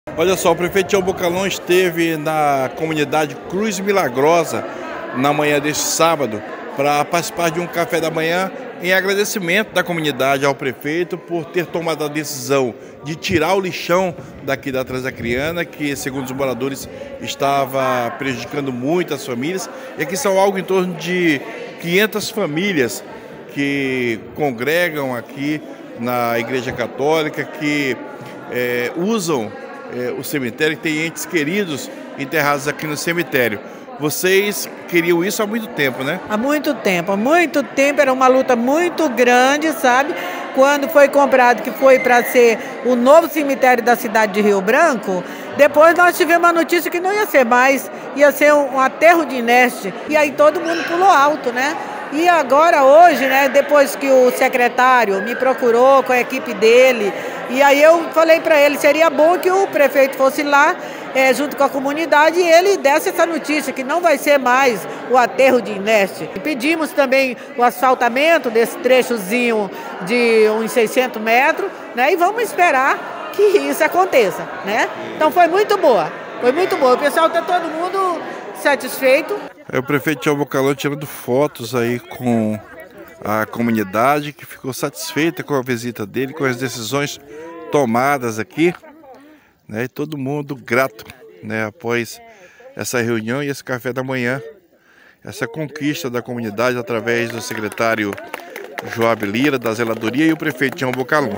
Olha só, o prefeito Tião Bocalhão esteve na comunidade Cruz Milagrosa na manhã deste sábado para participar de um café da manhã em agradecimento da comunidade ao prefeito por ter tomado a decisão de tirar o lixão daqui da Transacriana, que segundo os moradores estava prejudicando muito as famílias. E aqui são algo em torno de 500 famílias que congregam aqui na Igreja Católica, que usam o cemitério, que tem entes queridos enterrados aqui no cemitério. Vocês queriam isso há muito tempo, né? Há muito tempo, era uma luta muito grande, sabe? Quando foi comprado, que foi para ser o novo cemitério da cidade de Rio Branco, depois nós tivemos a notícia que não ia ser mais, ia ser um aterro de Ineste, e aí todo mundo pulou alto, né? E agora, hoje, né, depois que o secretário me procurou com a equipe dele, e aí eu falei para ele, seria bom que o prefeito fosse lá, junto com a comunidade, e ele desse essa notícia, que não vai ser mais o aterro de Ineste. Pedimos também o asfaltamento desse trechozinho de uns 600 metros, né, e vamos esperar que isso aconteça, né? Então foi muito boa, o pessoal está todo mundo satisfeito. O prefeito Tião Bocalhão tirando fotos aí com a comunidade, que ficou satisfeita com a visita dele, com as decisões tomadas aqui, né? E todo mundo grato, né, após essa reunião e esse café da manhã, essa conquista da comunidade através do secretário Joab Lira, da zeladoria, e o prefeito Tião Bocalhão.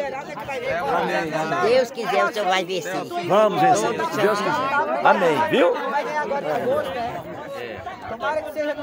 Se Deus quiser, o senhor vai vencer. Vamos vencer, se Deus quiser. Amém, viu? Tomara que seja no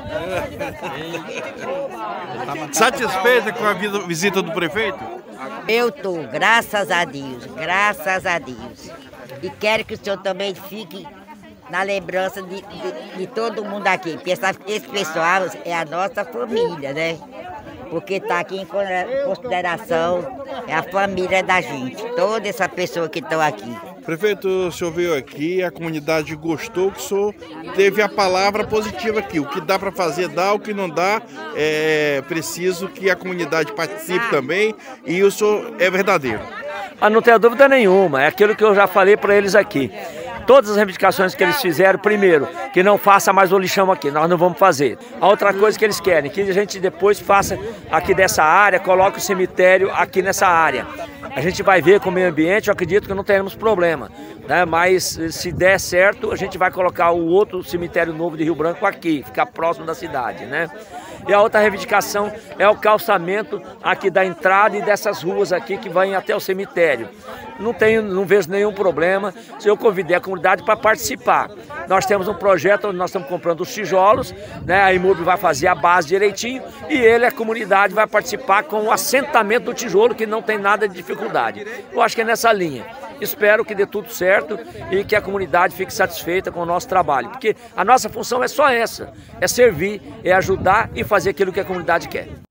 Satisfeita com a visita do prefeito? Eu estou, graças a Deus, graças a Deus. E quero que o senhor também fique na lembrança de todo mundo aqui. Porque esse pessoal é a nossa família, né? Porque está aqui em consideração, é a família da gente, toda essa pessoa que estão aqui. Prefeito, o senhor veio aqui, a comunidade gostou, que o senhor teve a palavra positiva aqui. O que dá para fazer, dá, o que não dá, é preciso que a comunidade participe também, e o senhor é verdadeiro. Mas não tenha dúvida nenhuma, é aquilo que eu já falei para eles aqui. Todas as reivindicações que eles fizeram, primeiro, que não faça mais o lixão aqui, nós não vamos fazer. A outra coisa que eles querem, que a gente depois faça aqui dessa área, coloque o cemitério aqui nessa área. A gente vai ver com o meio ambiente, eu acredito que não teremos problema, né? Mas se der certo, a gente vai colocar o outro cemitério novo de Rio Branco aqui, ficar próximo da cidade, né? E a outra reivindicação é o calçamento aqui da entrada e dessas ruas aqui que vão até o cemitério. Não vejo nenhum problema se eu convidei a comunidade para participar. Nós temos um projeto onde nós estamos comprando os tijolos, né? A Imurb vai fazer a base direitinho e a comunidade, vai participar com o assentamento do tijolo, que não tem nada de dificuldade. Eu acho que é nessa linha. Espero que dê tudo certo e que a comunidade fique satisfeita com o nosso trabalho, porque a nossa função é só essa, é servir, é ajudar e fazer aquilo que a comunidade quer.